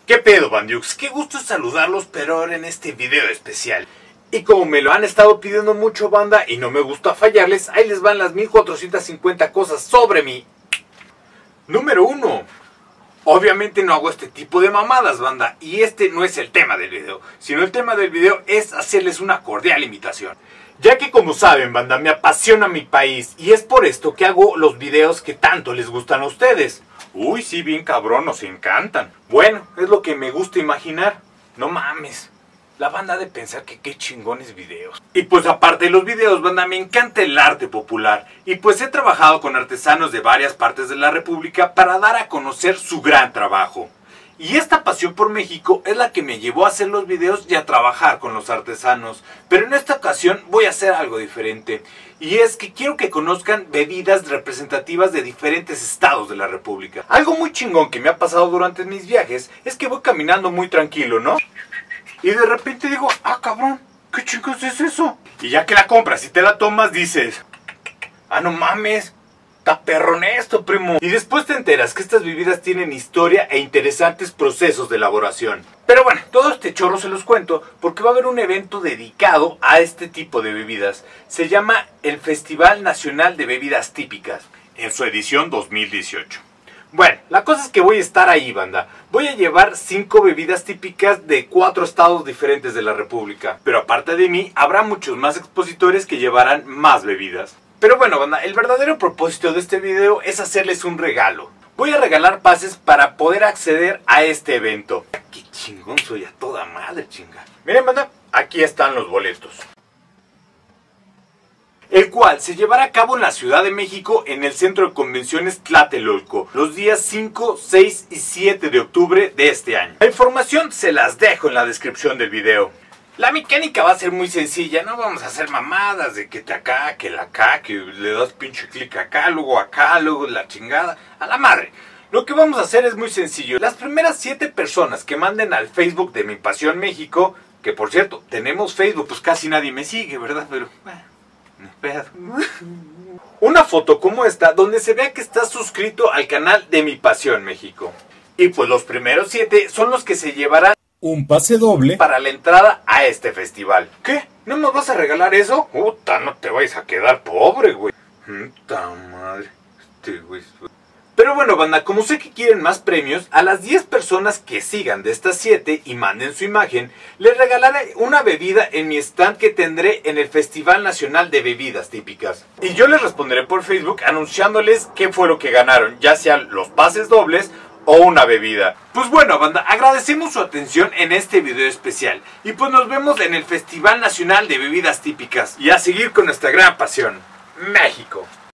¿Qué pedo, Bandiux? Qué gusto saludarlos, pero ahora en este video especial. Y como me lo han estado pidiendo mucho, banda, y no me gusta fallarles, ahí les van las 1450 cosas sobre mí. Número 1. Obviamente no hago este tipo de mamadas, banda, y este no es el tema del video, sino el tema del video es hacerles una cordial invitación. Ya que como saben, banda, me apasiona mi país, y es por esto que hago los videos que tanto les gustan a ustedes. Uy, sí, bien cabrón, nos encantan. Bueno, es lo que me gusta imaginar. No mames, la banda ha de pensar que qué chingones videos. Y pues aparte de los videos, banda, me encanta el arte popular. Y pues he trabajado con artesanos de varias partes de la República para dar a conocer su gran trabajo. Y esta pasión por México es la que me llevó a hacer los videos y a trabajar con los artesanos. Pero en esta ocasión voy a hacer algo diferente. Y es que quiero que conozcan bebidas representativas de diferentes estados de la República. Algo muy chingón que me ha pasado durante mis viajes es que voy caminando muy tranquilo, ¿no? Y de repente digo, ah cabrón, ¿qué chingos es eso? Y ya que la compras y te la tomas dices, ah no mames, está perrón esto, primo. Y después te enteras que estas bebidas tienen historia e interesantes procesos de elaboración. Pero bueno, todo este chorro se los cuento porque va a haber un evento dedicado a este tipo de bebidas. Se llama el Festival Nacional de Bebidas Típicas, en su edición 2018. Bueno, la cosa es que voy a estar ahí, banda. Voy a llevar 5 bebidas típicas de 4 estados diferentes de la República. Pero aparte de mí, habrá muchos más expositores que llevarán más bebidas. Pero bueno, banda, el verdadero propósito de este video es hacerles un regalo. Voy a regalar pases para poder acceder a este evento. Qué chingón soy, a toda madre, chinga. Miren, banda, aquí están los boletos. El cual se llevará a cabo en la Ciudad de México en el Centro de Convenciones Tlatelolco, los días 5, 6 y 7 de octubre de este año. La información se las dejo en la descripción del video. La mecánica va a ser muy sencilla, no vamos a hacer mamadas de que te acá, que la acá, que le das pinche clic acá, luego la chingada, a la madre. Lo que vamos a hacer es muy sencillo. Las primeras 7 personas que manden al Facebook de Mi Pasión México, que por cierto, tenemos Facebook, pues casi nadie me sigue, ¿verdad? Pero, una foto como esta, donde se vea que estás suscrito al canal de Mi Pasión México. Y pues los primeros 7 son los que se llevarán un pase doble para la entrada a este festival. ¿Qué? ¿No nos vas a regalar eso? Puta, no te vayas a quedar pobre, güey. Puta madre. Güey. Pero bueno, banda, como sé que quieren más premios, a las 10 personas que sigan de estas 7 y manden su imagen, les regalaré una bebida en mi stand que tendré en el Festival Nacional de Bebidas Típicas. Y yo les responderé por Facebook anunciándoles qué fue lo que ganaron, ya sean los pases dobles o una bebida. Pues bueno, banda, agradecemos su atención en este video especial. Y pues nos vemos en el Festival Nacional de Bebidas Típicas. Y a seguir con nuestra gran pasión, México.